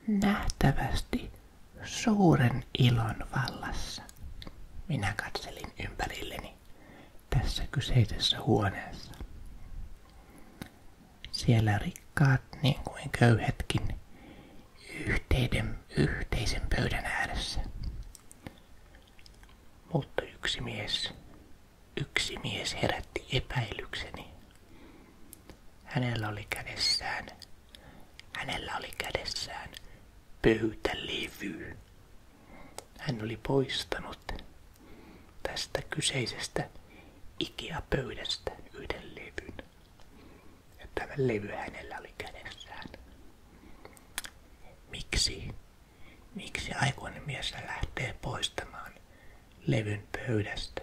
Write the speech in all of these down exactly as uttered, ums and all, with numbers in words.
Nähtävästi suuren ilon vallassa minä katselin ympärilleni tässä kyseisessä huoneessa. Siellä rikkaat niin kuin köyhetkin yhteiden, yhteisen pöydän ääressä. Mutta yksi mies, yksi mies herätti epäilykseni. Hänellä oli kädessään, hänellä oli kädessään pöytälevy. Hän oli poistanut tästä kyseisestä Ikea-pöydästä yhden levyn. Ja tämä levy hänellä oli kädessään. Miksi? Miksi aikuinen mies lähtee poistamaan levyn pöydästä?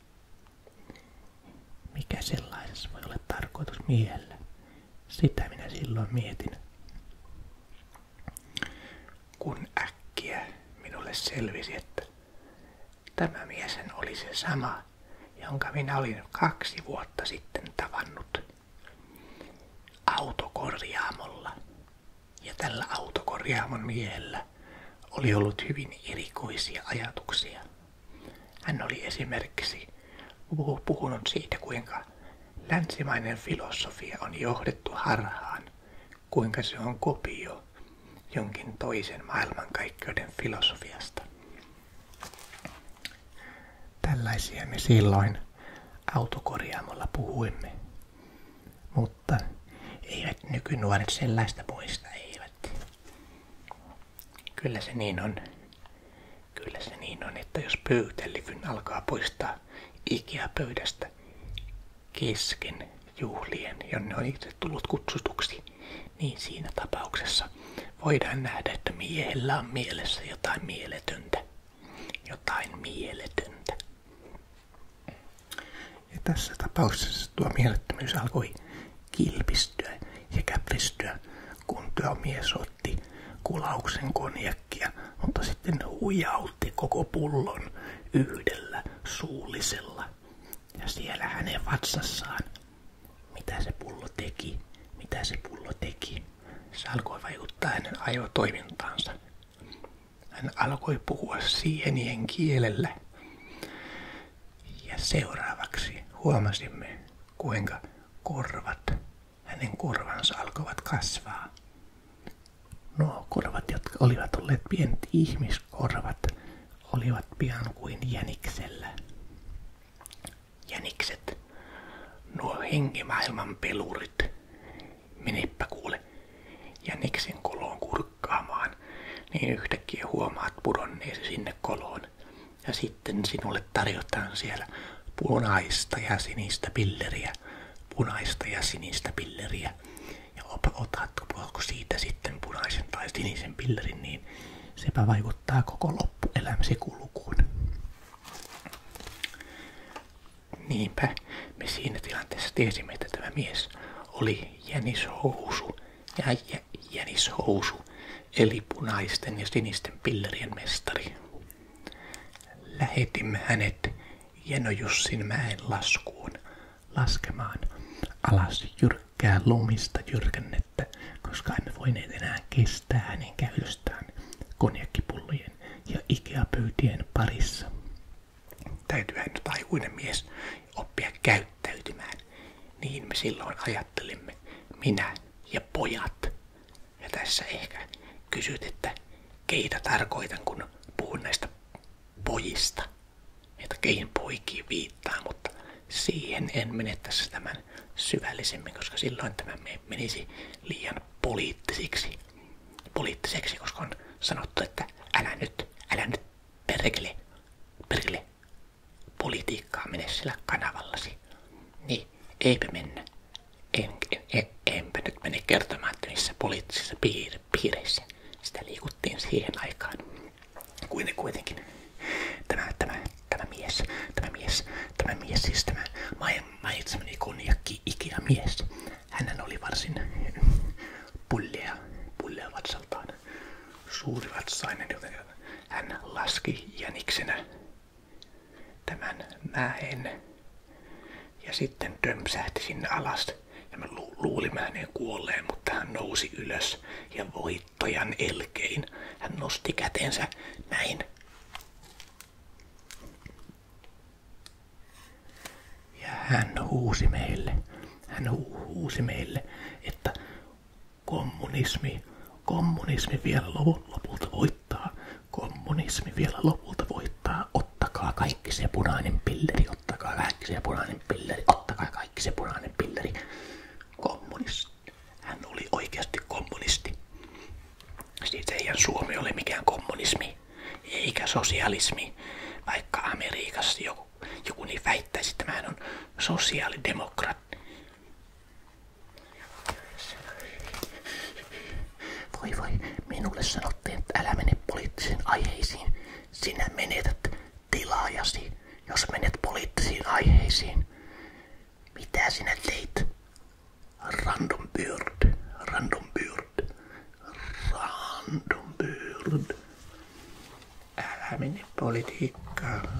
Mikä sellaisessa voi olla tarkoitus miehellä? Sitä minä silloin mietin. Kun äkkiä minulle selvisi, että tämä miesen oli se sama, jonka minä olin kaksi vuotta sitten tavannut autokorjaamolla. Ja tällä autokorjaamon miehellä oli ollut hyvin erikoisia ajatuksia. Hän oli esimerkiksi puhunut siitä, kuinka länsimainen filosofia on johdettu harhaan, kuinka se on kopio jonkin toisen maailmankaikkeuden filosofiasta. Tällaisia me silloin autokorjaamolla puhuimme, mutta eivät nykynuoret sellaista muista, eivät. Kyllä se niin on. Kyllä se niin on, että jos pöytälevyn alkaa poistaa Ikea-pöydästä kesken juhlien, jonne on itse tullut kutsutuksi, niin siinä tapauksessa voidaan nähdä, että miehellä on mielessä jotain mieletöntä. Jotain mieletöntä. Ja tässä tapauksessa tuo mielettömyys alkoi kilpistyä ja käpristyä, kun tuo mies otti kulauksen konjakkia, mutta sitten huijautti koko pullon yhdellä suullisella. Ja siellä hänen vatsassaan, mitä se pullo teki, mitä se pullo teki, se alkoi vaikuttaa hänen aivotoimintaansa. Hän alkoi puhua sienien kielellä. Ja seuraavaksi huomasimme, kuinka korvat, hänen korvansa alkoivat kasvaa. Nuo korvat, jotka olivat olleet pienet ihmiskorvat, olivat pian kuin jäniksellä. Jänikset, nuo henkimaailman pelurit, menepä kuule jäniksen koloon kurkkaamaan, niin yhtäkkiä huomaat pudonneesi sinne koloon. Ja sitten sinulle tarjotaan siellä punaista ja sinistä pilleriä, punaista ja sinistä pilleriä. Ja otatko siitä sitten punaisen tai sinisen pillerin, niin sepä vaikuttaa koko loppuelämäsi kulkuun. Niinpä me siinä tilanteessa tiesimme, että tämä mies oli jänishousu ja jä, jänishousu, eli punaisten ja sinisten pillerien mestari. Lähetimme hänet Jenojussin mäen laskuun laskemaan alas jyrkkää lumista jyrkännettä, koska emme voineet enää kestää hänen käytöstään konjakkipullojen ja Ikea-pöytien parissa. Täytyyhän nyt aikuinen mies oppia käyttäytymään. Niin me silloin ajattelimme, minä ja pojat. Ja tässä ehkä kysyt, että keitä tarkoitan, kun puhun näistä pojista. Että keihin poikiin viittaa, mutta siihen en mene tässä tämän syvällisemmin, koska silloin tämä menisi liian poliittisiksi. Poliittiseksi, koska on sanottu, että älä nyt, älä nyt perkele, perkele politiikkaa mene sillä kanavallasi. Niin, eipä mennä. En, en, en, enpä nyt mene kertomaan, että missä poliittisissa piir, piireissä sitä liikuttiin siihen aikaan. Kuiten kuitenkin tämä, tämä, tämä mies, tämä mies, tämä mies, siis tämä mainitsemani konjakki Ikea mies. Hänhän oli varsin pullea, pullea vatsaltaan, suuri vatsainen, joten hän laski jäniksenä tämän mäen ja sitten tömpsähti sinne alas. Ja mä lu- luulimme hänen kuolleen, mutta hän nousi ylös ja voittajan elkein hän nosti kätensä näin. Ja hän huusi meille, hän hu- huusi meille, että kommunismi, kommunismi vielä lopulta voittaa, kommunismi vielä lopulta voittaa, ottakaa kaikki se punainen pilleri, ottakaa kaikki se punainen pilleri, ottakaa kaikki se punainen pilleri. Kommunisti. Hän oli oikeasti kommunisti. Siitä ei Suomi ole mikään kommunismi, eikä sosialismi, vaikka Amerikassa joku, joku niin väittäisi, että hän on sosiaalidemokraatti. Voi voi, minulle sanottiin, että älä mene poliittisiin aiheisiin. Sinä menetät tilaajasi, jos menet poliittisiin aiheisiin. Mitä sinä teit? Random bird, random bird, random bird. Älä mene politiikkaan.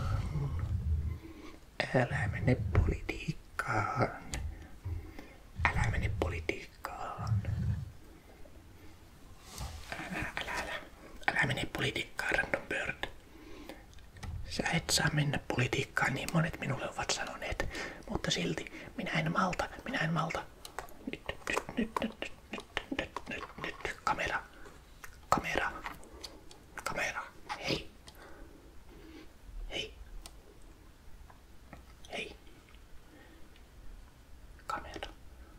Älä mene politiikkaan. Älä mene politiikkaan. Älä, älä, älä. Älä mene politiikkaan, random bird. Sä et saa mennä politiikkaan, niin monet minulle ovat sanoneet. Mutta silti, minä en malta, minä en malta. Nyt, nyt, nyt, nyt, nyt, nyt, nyt, nyt, nyt, kamera, kamera, kamera, hei, hei, hei, kamera,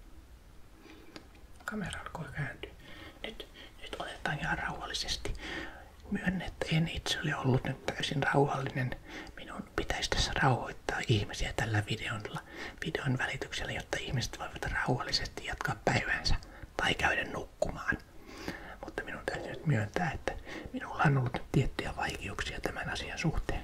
kamera alkoi kääntyä. Nyt, nyt otetaan ihan rauhallisesti. Myönnän, että en itse ole ollut nyt täysin rauhallinen. Minun pitäisi tässä rauhoittaa ihmisiä tällä videolla, videon välityksellä, jotta ihmiset voivat rauhallisesti jatkaa päivänsä tai käydä nukkumaan. Mutta minun täytyy nyt myöntää, että minulla on ollut nyt tiettyjä vaikeuksia tämän asian suhteen.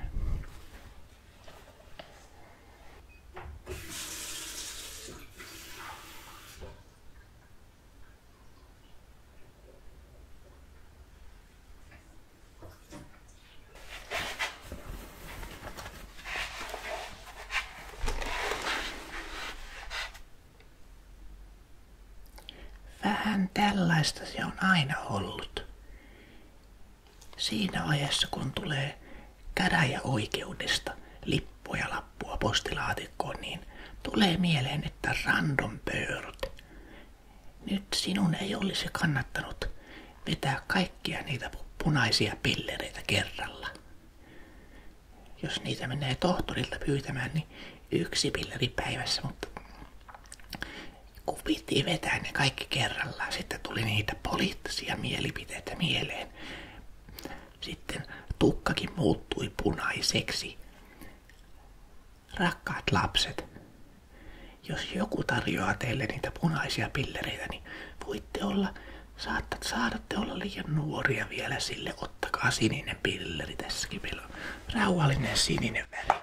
Vähän tällaista se on aina ollut. Siinä ajassa, kun tulee käräjäoikeudesta lippua ja lappua postilaatikkoon, niin tulee mieleen, että random bird. Nyt sinun ei olisi kannattanut vetää kaikkia niitä punaisia pillereitä kerralla. Jos niitä menee tohtorilta pyytämään, niin yksi pilleri päivässä, mutta kun piti vetää ne kaikki kerrallaan, sitten tuli niitä poliittisia mielipiteitä mieleen. Sitten tukkakin muuttui punaiseksi. Rakkaat lapset, jos joku tarjoaa teille niitä punaisia pillereitä, niin voitte olla, saattat, saadatte olla liian nuoria vielä sille. Ottakaa sininen pilleri tässäkin. Meillä on rauhallinen sininen väri.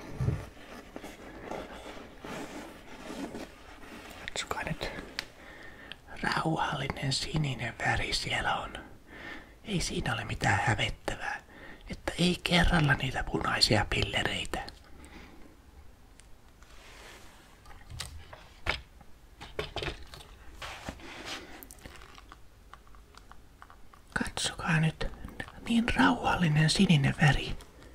Katsokaa nyt. Rauhallinen sininen väri siellä on. Ei siinä ole mitään hävettävää, että ei kerralla niitä punaisia pillereitä. Katsokaa nyt, niin rauhallinen sininen väri.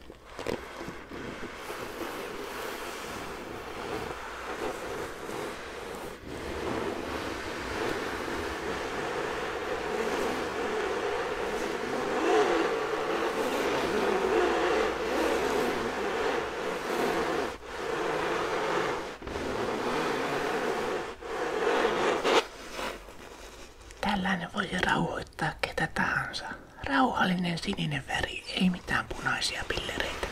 Tällainen voi rauhoittaa ketä tahansa. Rauhallinen sininen väri, ei mitään punaisia pillereitä.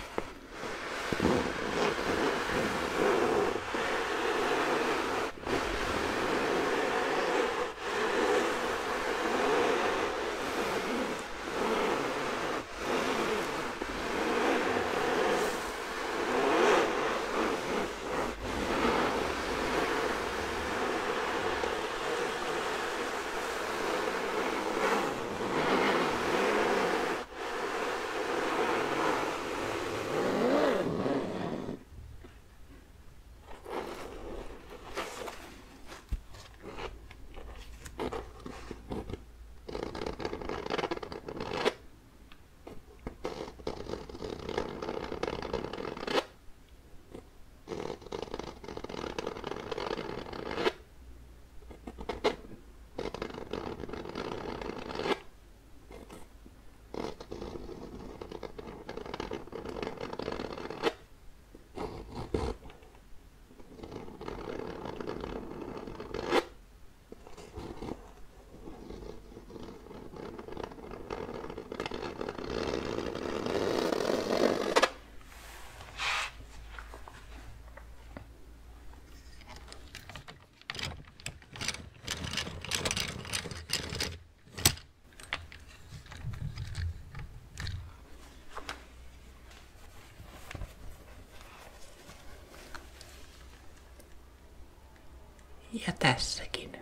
Ja tässäkin.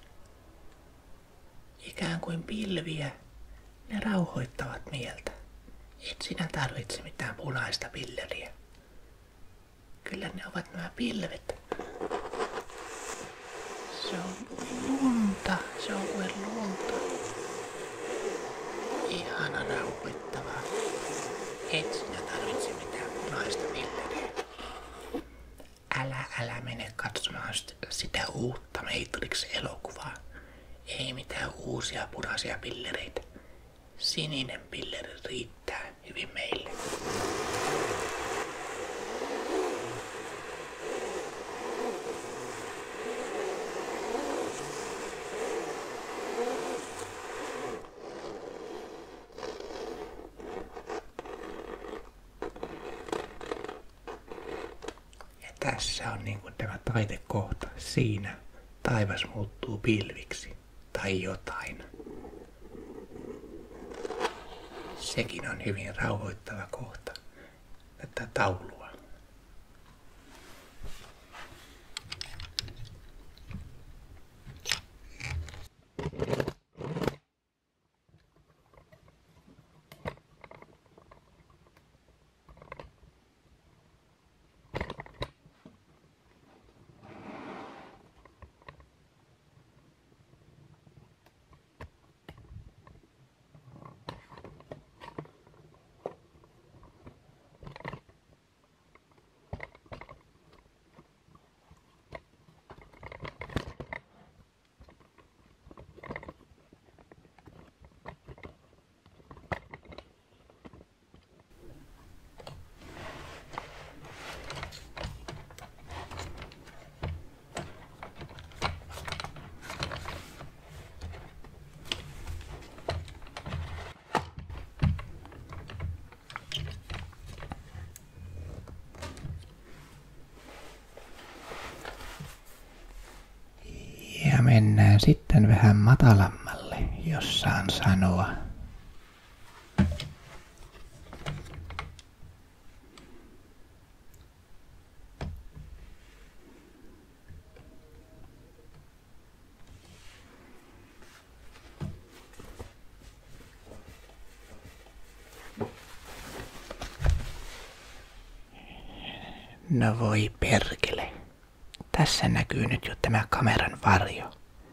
Ikään kuin pilviä, ne rauhoittavat mieltä. Et sinä tarvitse mitään punaista pilleriä. Kyllä ne ovat nämä pilvet. Se on lunta, se on kuin lunta. Ihana rauhoittavaa. Et sinä tarvitse mitään punaista pilleriä. Älä, älä mene katsomaan sitä uutta Matrix-elokuvaa. Ei mitään uusia punaisia pillereitä. Sininen pilleri riittää hyvin meille. Ja tässä on niin kuin tämä taitekohta. Siinä taivas muuttuu pilviksi tai jotain. Sekin on hyvin rauhoittava kohta tätä taulua. Ja mennään sitten vähän matalammalle, jos saan sanoa. No voi perkele. Tässä näkyy nyt jo tämä kameran varjo.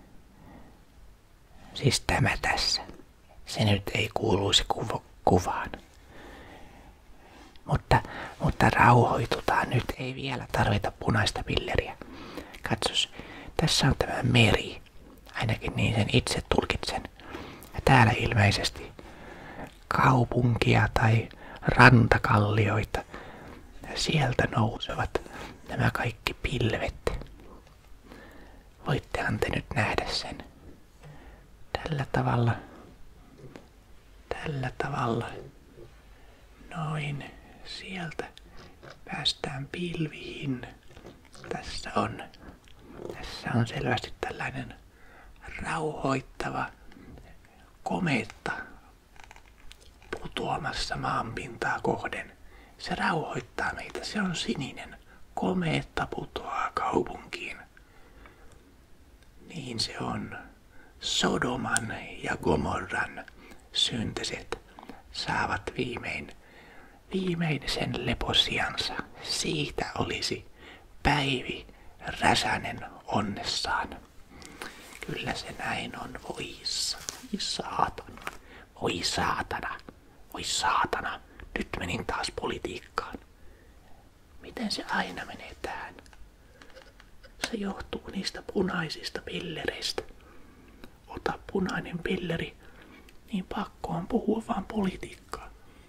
Siis tämä tässä. Se nyt ei kuuluisi kuvo- kuvaan. Mutta, mutta rauhoitutaan. Nyt ei vielä tarvita punaista pilleriä. Katsos, tässä on tämä meri. Ainakin niin sen itse tulkitsen. Ja täällä ilmeisesti kaupunkia tai rantakallioita. Ja sieltä nousevat nämä kaikki pilvet. Voittehan te nyt nähdä sen. Tällä tavalla. Tällä tavalla. Noin. Sieltä päästään pilviin. Tässä on, tässä on selvästi tällainen rauhoittava kometta putoamassa maanpintaa kohden. Se rauhoittaa meitä. Se on sininen. Kometta putoaa kaupunkiin. Niin se on. Sodoman ja Gomorran syntiset saavat viimein, viimein sen leposiansa. Siitä olisi Päivi Räsänen onnessaan. Kyllä se näin on. Voi saatana. Voi saatana. Voi saatana. Nyt menin taas politiikkaan. Miten se aina menee tähän? Se johtuu niistä punaisista pillereistä. Ota punainen pilleri, niin pakko on puhua vaan politiikkaa.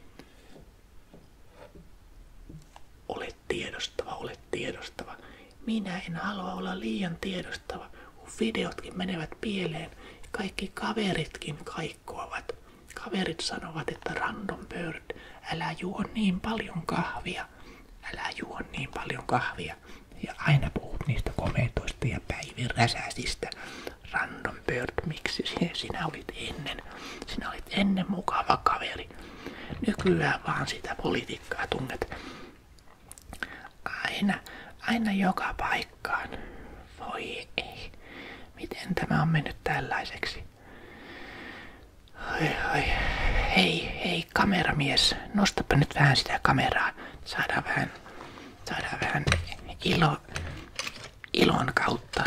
Olet tiedostava, olet tiedostava. Minä en halua olla liian tiedostava, kun videotkin menevät pieleen. Kaikki kaveritkin kaikkoavat. Kaverit sanovat, että random bird, älä juo niin paljon kahvia. Älä juo niin paljon kahvia. Ja aina puhut niistä kometoista ja Päivi Räsäsistä. Random bird, miksi sinä olit ennen? Sinä olit ennen mukava kaveri. Nykyään vaan sitä politiikkaa tunnet. Aina, aina joka paikkaan. Voi Oi ei. Miten tämä on mennyt tällaiseksi? Oi, oi. Hei, hei kameramies. Nostapa nyt vähän sitä kameraa. Saadaan vähän, saadaan vähän ilo, ilon kautta.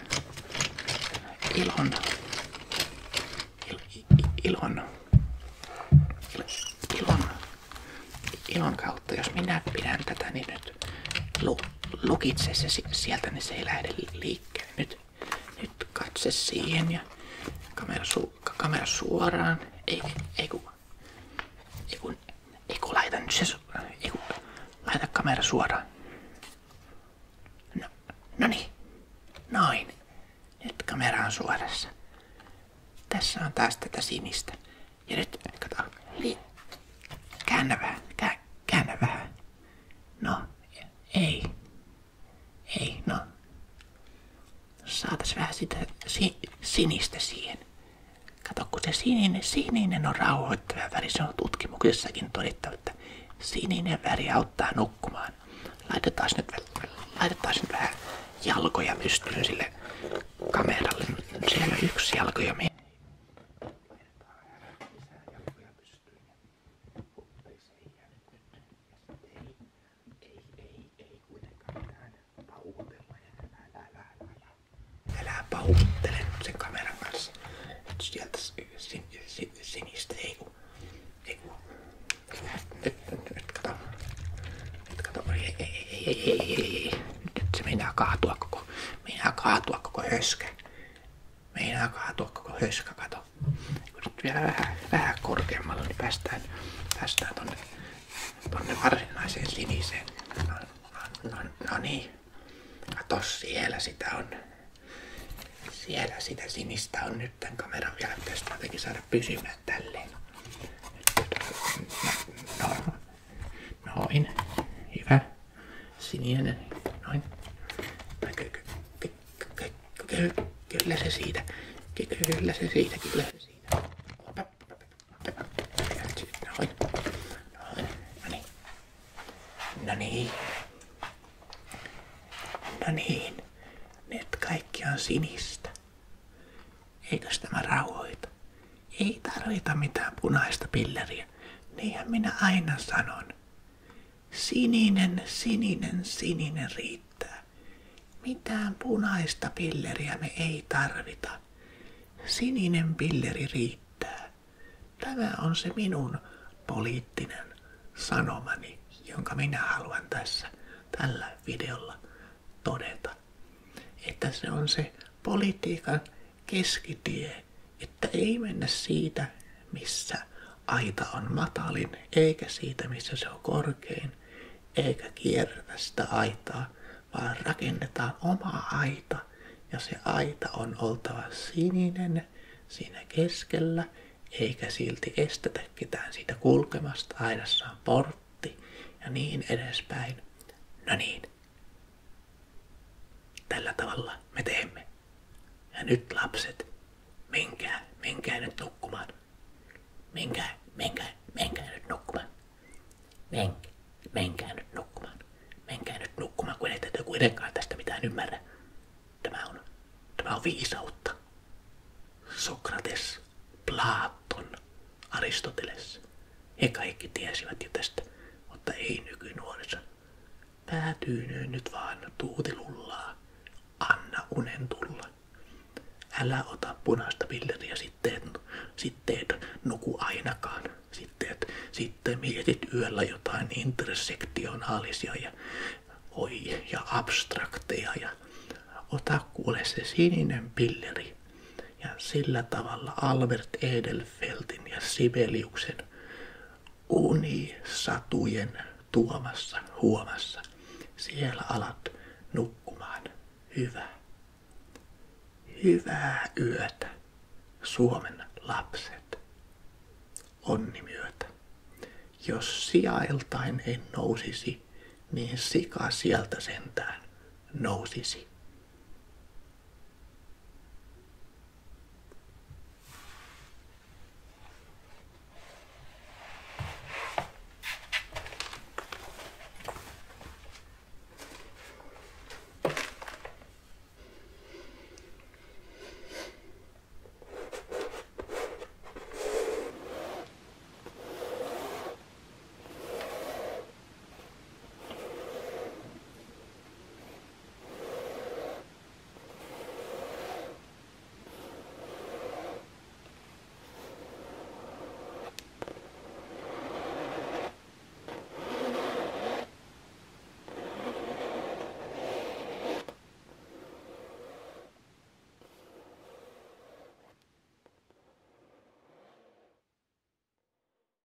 Ilon, il, ilon, il, ilon, ilon kautta. Jos minä pidän tätä, niin nyt lu, lukitse se sieltä, niin se ei lähde liikkeelle. Nyt, nyt katse siihen ja kamera, su, kamera suoraan. Ei, ei kun, ei kun, ei kun laita nyt se, ei kun, laita kamera suoraan. No, no niin, noin. Nyt kamera on suorassa. Tässä on taas tätä sinistä. Ja nyt, kato, li- käännä vähän, kää, käännä vähän. No, ei. Ei, no. Saatais vähän sitä si- sinistä siihen. Kato, kun se sininen, sininen on rauhoittava väri. Se on tutkimuksessakin todettu, että sininen väri auttaa nukkumaan. Laitetaan nyt, laitetaan nyt vähän jalkoja pystyyn sille kameralle. Siellä yksi jalko jo menee. Älä paukuttele sen kameran kanssa. Nyt sieltä sin, sin, sinistä ei ku, ei ku. Nyt, nyt, nyt kato. Nyt kato. Ei, ei, ei, ei, ei, ei. Nyt se meinaa kaatua koko, meinaa kaatua koko höskä. Meinaa kaatua koko höskä, kato. Nyt vielä vähän, vähän korkeammalla, niin päästään, päästään tonne, tonne varsinaiseen siniseen. No, no, no, no niin. Kato, siellä sitä on. Siellä sitä sinistä on nyt. Tämän kameran vielä pitäisi jotenkin saada pysymään tälleen. No, no, noin. Hyvä. Sininen. Noin. Kyllä se siitä. Kyllä se siitä. Kyllä se siitä. Noin. Noin. No niin. No niin. No niin. Nyt kaikki on sinistä. Eikös tämä rauhoita? Ei tarvita mitään punaista pilleriä. Niinhän minä aina sanon. Sininen, sininen, sininen riittää. Mitään punaista pilleriä me ei tarvita. Sininen pilleri riittää. Tämä on se minun poliittinen sanomani, jonka minä haluan tässä tällä videolla todeta. Että se on se politiikan keskitie, että ei mennä siitä, missä aita on matalin, eikä siitä, missä se on korkein, eikä kierretä sitä aitaa, vaan rakennetaan oma aita, ja se aita on oltava sininen siinä keskellä, eikä silti estetä ketään siitä kulkemasta, aidassa on portti, ja niin edespäin. No niin. Tällä tavalla me teemme. Ja nyt lapset, menkää, menkää nyt nukkumaan. Menkää, menkää, menkää nyt nukkumaan. Menkää, menkää nyt nukkumaan. Menkää nyt nukkumaan, kun ei tätä kuitenkaan tästä mitään ymmärrä. Tämä on, tämä on viisautta. Sokrates, Platon, Aristoteles. He kaikki tiesivät jo tästä, mutta ei nykynuoriso. Päätyy nyt vaan tuutilullaa. Anna unen tulla. Älä ota punaista pilleriä, sitten, sitten et nuku ainakaan. Sitten, et, sitten mietit yöllä jotain intersektionaalisia ja, oi, ja abstrakteja. Ja ota kuule se sininen pilleri. Ja sillä tavalla Albert Edelfeltin ja Sibeliuksen unisatujen tuomassa huomassa. Siellä alat nukkumaan. Hyvä. Hyvää yötä, Suomen lapset. Onnimyötä. Jos sijailtain en nousisi, niin sika sieltä sentään nousisi.